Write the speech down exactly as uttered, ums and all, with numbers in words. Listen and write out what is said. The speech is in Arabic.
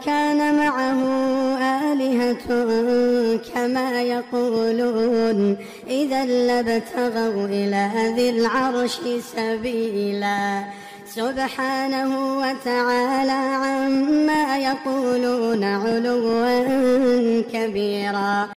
كان معه آلهة كما يقولون إذا لابتغوا إلى ذي العرش سبيلا. سبحانه وتعالى عما يقولون علوا كبيرا.